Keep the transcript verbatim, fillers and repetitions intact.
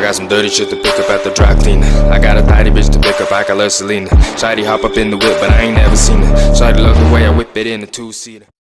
I got some dirty shit to pick up at the dry cleaner. I got a tidy bitch to pick up, I call her Selena. Shawty hop up in the whip, but I ain't never seen her. Shawty love the way I whip it in a two-seater.